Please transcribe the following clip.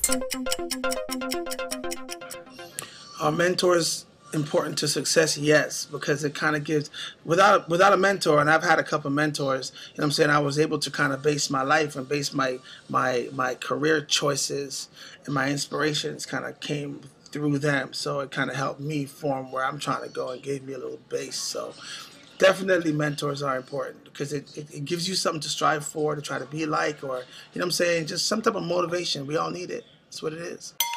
Are mentors important to success? Yes, because it kind of gives, without a mentor, and I've had a couple of mentors, you know what I'm saying, I was able to kind of base my life and base my career choices and my inspirations kind of came through them. So it kind of helped me form where I'm trying to go and gave me a little base. So definitely mentors are important because it gives you something to strive for, to try to be like, or, you know what I'm saying, just some type of motivation. We all need it. That's what it is.